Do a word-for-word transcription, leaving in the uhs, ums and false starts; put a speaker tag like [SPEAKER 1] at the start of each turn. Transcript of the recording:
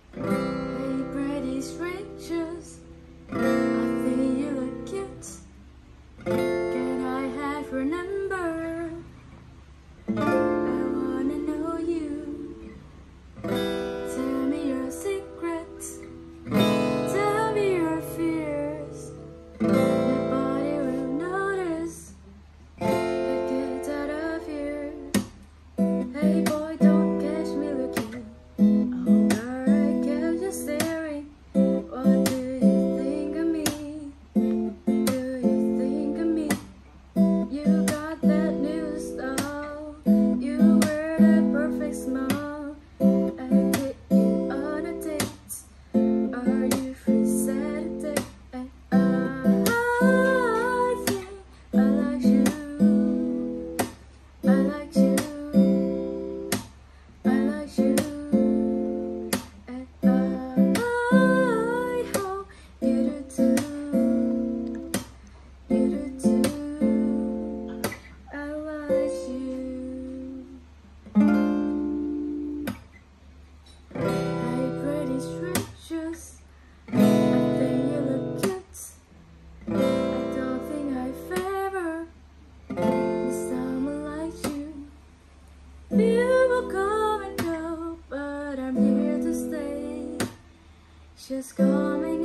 [SPEAKER 1] Hey, pretty strangers, I think you look cute. Can I have your number? I wanna know you. Tell me your secrets. Tell me your fears. Nobody will notice. Get out of here. Hey boy, don't catch me looking. Oh girl, I catch you staring. What do you think of me? Do you think of me? You got that new style. You wear that perfect smile. I get you on a date. Are you free Saturday? I think I like you. I like you. I like you. And I hope you do too. You do too. I like you. Hey, pretty strangers, I think you look cute. I don't think I've ever met someone like you. People come and go, but I'm here to stay. Just come and